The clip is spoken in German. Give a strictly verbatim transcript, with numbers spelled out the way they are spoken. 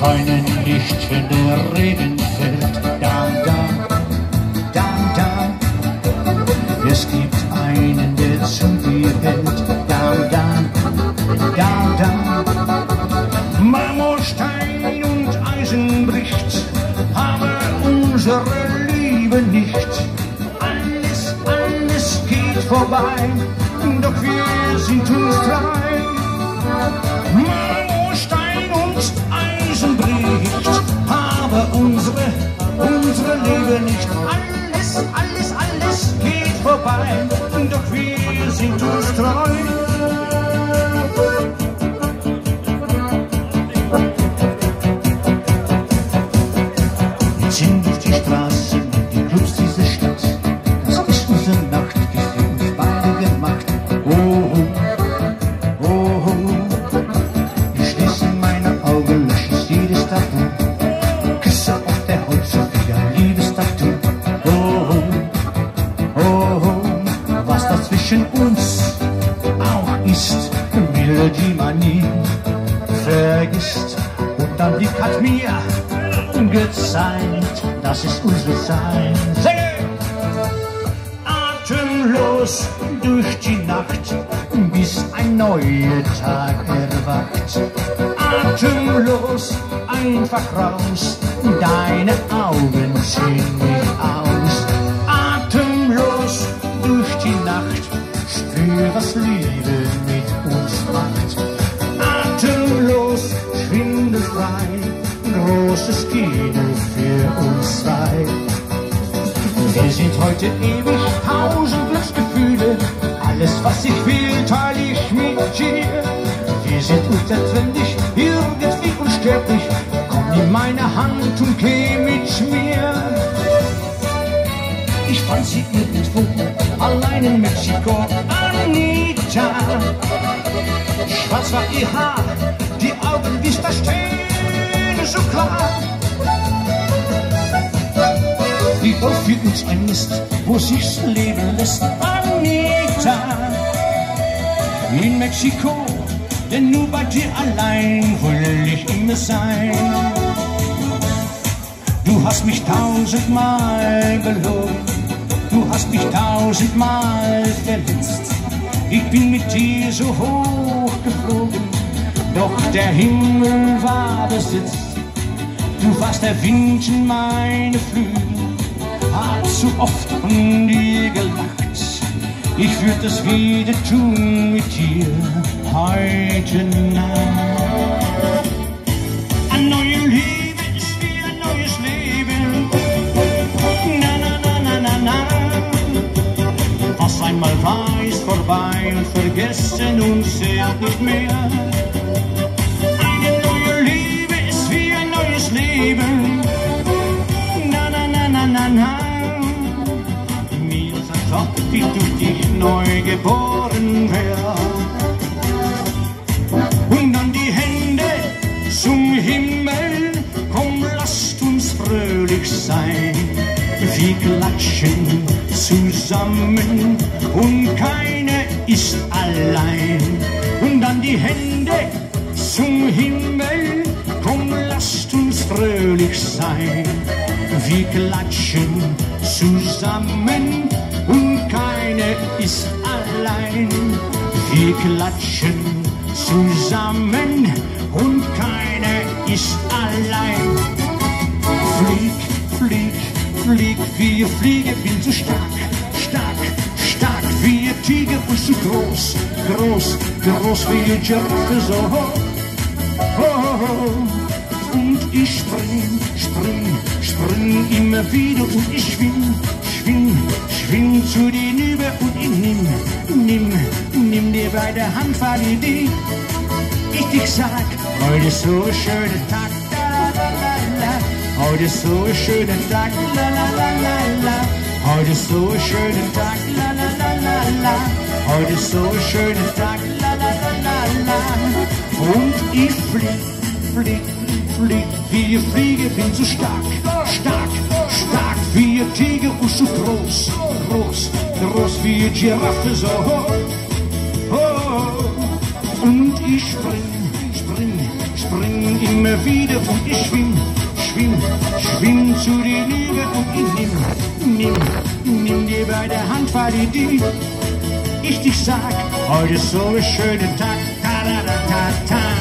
weinen nicht, wenn der Regen fällt. Dam, dam, dam, dam. Es gibt einen, der zu dir hält. Dam, dam, dam, dam. Marmorstein und Eisen bricht, aber unsere Liebe nicht. Alles, alles geht vorbei, doch wir sind uns treu. Marmorstein und Eisen bricht, aber unsere, unsere Liebe nicht. Alles, alles, alles geht vorbei, doch wir sind uns treu. Wir ziehen durch die Straßen, die Clubs dieser Stadt. Das ist unsere Nacht, die für uns beide gemacht. Oh, oh, oh, oh. Ich schließe meine Augen, lösche jedes Tattoo. Küsse auf der Haut, so wie ein Liebestattoo. Oh, oh, oh, oh. Was da zwischen uns auch ist, will die man nie vergisst. Und dein Blick hat mir gezeigt, das ist unser Sein. Atemlos durch die Nacht, bis ein neuer Tag erwacht. Atemlos einfach raus, deine Augen ziehen mich aus. Atemlos durch die Nacht, spür, was Liebe mit uns macht. Atemlos, schwindelfrei, großes Kino für uns zwei. Wir sind heute ewig, tausend Glücksgefühle. Alles, was ich will, teile ich mit dir. Wir sind unzertrennlich, irgendwie unsterblich. Komm in meine Hand und geh mit mir. Ich fand sie irgendwo, allein in Mexiko. Anita, schwarz war ihr Haar, die Augen wie da stehen. So klar, wie oft für uns ein Mist, wo sich's leben lässt. Anita, in Mexiko, denn nur bei dir allein will ich immer sein. Du hast mich tausendmal belogen, du hast mich tausendmal verletzt. Ich bin mit dir so hoch geflogen, doch der Himmel war besetzt. Du warst der Wind in meine Flügel, hab zu oft von dir gelacht. Ich würde es wieder tun mit dir heute Nacht. Eine neue Liebe ist wie ein neues Leben. Na, na, na, na, na, na. Was einmal war, ist vorbei und vergessen uns zählt nicht mehr. Leben. Na, na, na, na, na, na. Mir ist als ob ich durch dich neu geboren wär. Und dann die Hände zum Himmel, komm, lasst uns fröhlich sein. Wir klatschen zusammen und keiner ist allein. Und dann die Hände zum Himmel, komm, lasst uns fröhlich sein. Wir klatschen zusammen und keiner ist allein. Wir klatschen zusammen und keiner ist allein. Flieg, flieg, flieg, wir fliegen, bin so stark, stark, stark. Wir Tiger und so groß, groß, groß wie Giraffe, so hoch. Oh, oh, oh. Und ich spring, spring, spring immer wieder und ich schwing, schwing, schwing zu dir hinüber und ich nimm, nimm, nimm dir bei der Hand, fahr die Weg. Ich dich sag, heute ist so ein schöner Tag, la la la la. Heute ist so ein schöner Tag, la la la la la. Heute ist so ein schöner Tag, la la la la la. Heute ist so ein schöner Tag, la la la la la. Und ich flieg, flieg, flieg, wie ihr Fliege, bin so stark, stark, stark, wie ihr Tiger und so groß, groß, groß wie ihr Giraffe, so hoch, hoch. Und ich spring, spring spring, spring immer wieder und ich schwimm, schwimm, schwimm zu dir rüber und ich nimm, nimm, nimm dir bei der Hand, weil ich die, ich dich sag, heute ist so ein schöner Tag, ta da da ta ta.